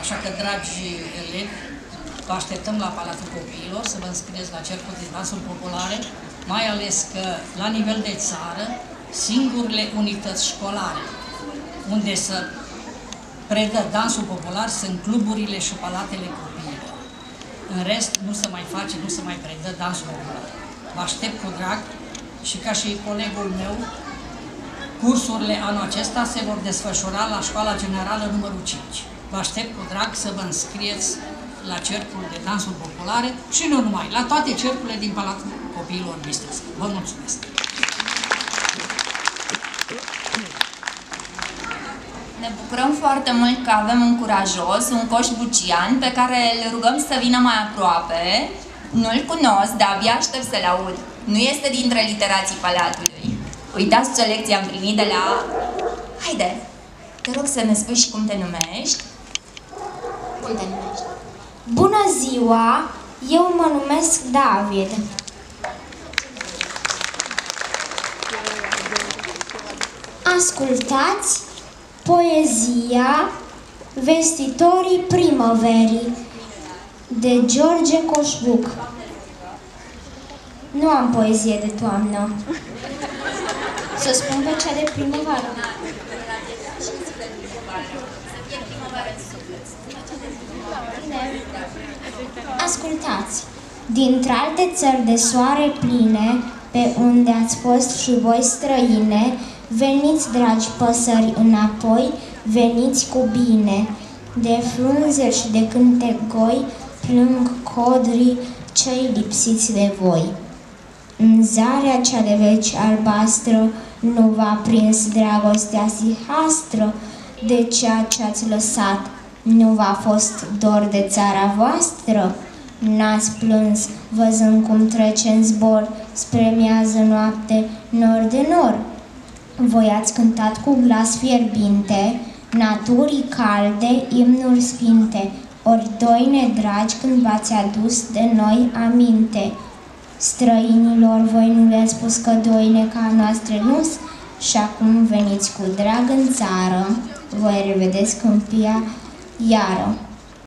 Așa că, dragi elevi, vă așteptăm la Palatul Copiilor să vă înscrieți la Cercul de Dansuri Populare, mai ales că, la nivel de țară, singurele unități școlare unde să predă dansul popular sunt cluburile și palatele copiilor. În rest, nu se mai face, nu se mai predă dansul popular. Vă aștept cu drag și, ca și colegul meu, cursurile anul acesta se vor desfășura la Școala Generală numărul 5. Vă aștept cu drag să vă înscrieți la Cercul de Dansuri Populare și nu numai, la toate cercurile din Palatul Copiilor Bistreț. Vă mulțumesc! Ne bucurăm foarte mult că avem un curajos, un coș bucian, pe care îl rugăm să vină mai aproape. Nu-l cunosc, dar abia aștept să-l aud. Nu este dintre literații Palatului. Uitați ce lecție am primit de la... Haide, te rog să ne spui și cum te numești. Cum te numești? Bună ziua! Eu mă numesc David. Ascultați poezia Vestitorii primăverii de George Coșbuc. Nu am poezie de toamnă. Să spun pe cea de primăvară. Ascultați! Dintre-alte țări de soare pline, pe unde ați fost și voi străine, veniți, dragi păsări, înapoi, veniți cu bine. De frunze și de cântegoi plâng codrii cei lipsiți de voi. În zarea cea de veci albastră nu v-a prins dragostea sihastră de ceea ce ați lăsat. Nu v-a fost dor de țara voastră? N-ați plâns văzând cum trece în zbor spre miază noapte nor de nor? Voi ați cântat cu glas fierbinte naturii calde imnuri sfinte, ori doine dragi când v-ați adus de noi aminte. Străinilor voi nu le-ați spus că doine ca noastre nu-s și acum veniți cu drag în țară, voi revedeți câmpia iară.